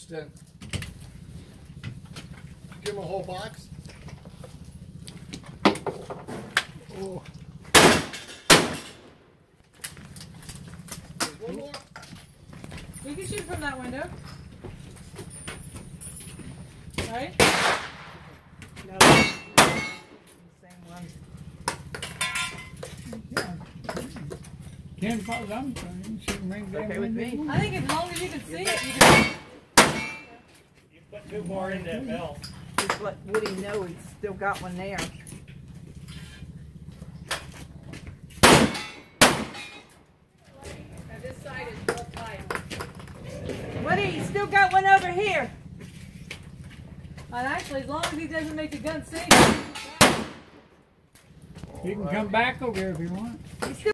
just give him a whole box. Oh. There's one more. You can shoot from that window. Right? No. The same one. Ten foot long, so you should make that Okay with me. I think as long as you can see it, you can. You put 2 more in that bell. Just let Woody know he's still got one there. Now this side is real tight. Woody, he's still got one over here. And actually, as long as he doesn't make the gun safe. You can come back over here if you want. He's still